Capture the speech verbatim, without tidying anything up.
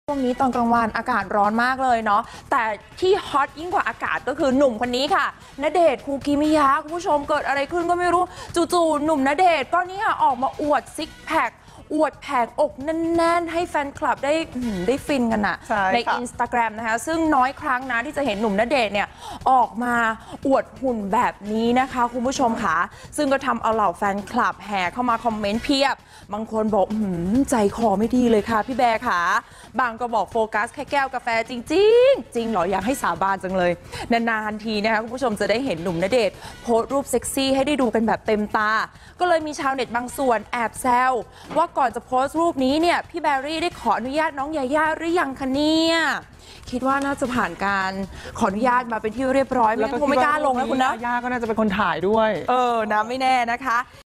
ช่วงนี้ตอนกลางวันอากาศร้อนมากเลยเนาะแต่ที่ฮอตยิ่งกว่าอากาศก็คือหนุ่มคนนี้ค่ะณเดชน์คูกิมิยะคุณผู้ชมเกิดอะไรขึ้นก็ไม่รู้จู่ๆหนุ่มณเดชน์ก็เนี่ยออกมาอวดซิกแพคอวดแผงอกแน่นๆให้แฟนคลับได้ได้ฟินกันอะในอินสตาแกรมนะคะซึ่งน้อยครั้งนะที่จะเห็นหนุ่มณเดชน์เนี่ยออกมาอวดหุ่นแบบนี้นะคะคุณผู้ชมค่ะซึ่งก็ทำเอาเหล่าแฟนคลับแห่เข้ามาคอมเมนต์เพียบบางคนบอกใจคอไม่ดีเลยค่ะพี่แบร์ค่ะบางก็บอกโฟกัสแค่แก้วกาแฟจริงๆจริงเหรออยากให้สาบานจังเลยนานๆทีนะคะคุณผู้ชมจะได้เห็นหนุ่มณเดชน์โพสต์รูปเซ็กซี่ให้ได้ดูกันแบบเต็มตาก็เลยมีชาวเน็ตบางส่วนแอบแซวว่าก่อนจะโพสต์รูปนี้เนี่ยพี่แบรี่ได้ขออนุญาตน้องยาย่าหรือยังคะเนี่ยคิดว่าน่าจะผ่านการขออนุญาตมาเป็นที่เรียบร้อยไม่งั้นคงไม่กล้าลงแล้วคุณนะยาย่าก็น่าจะเป็นคนถ่ายด้วยเออนะไม่แน่นะคะ